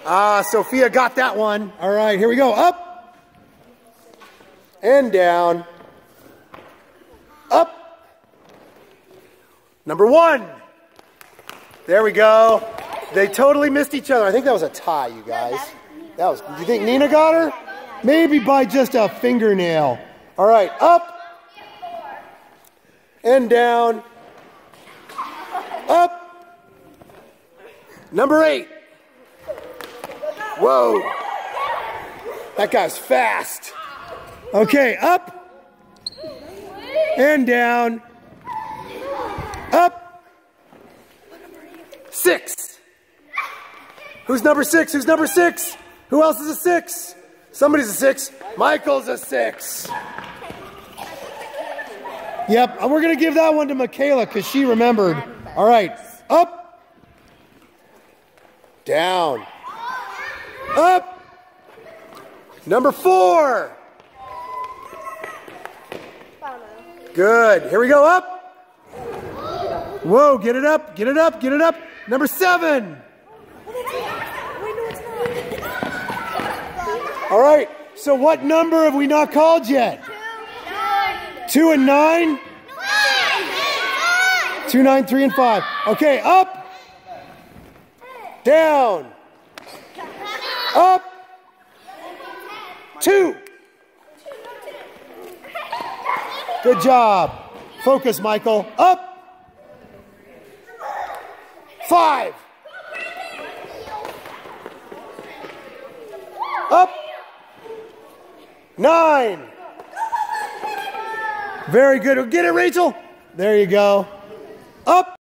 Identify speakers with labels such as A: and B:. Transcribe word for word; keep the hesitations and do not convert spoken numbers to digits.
A: Ah, Sophia got that one. All right, here we go. Up and down. Up. Number one. There we go. They totally missed each other. I think that was a tie, you guys. That was. Do you think Nina got her? Maybe by just a fingernail. All right, up and down. Up. Number eight. Whoa. That guy's fast. Okay, up and down. Up. Six. Who's number six? Who's number six? Who else is a six? Somebody's a six. Michael's a six. Yep, and we're going to give that one to Michaela because she remembered. All right, up. Down. Up. Number four. Good. Here we go. Up. Whoa, get it up, get it up, get it up. Number seven. All right, so what number have we not called yet? Two and nine? Two, nine, three, and five. Okay, up. Down. Up. Two. Good job. Focus, Michael. Up. Five. Up. Nine. Very good. Get it, Rachel. There you go. Up.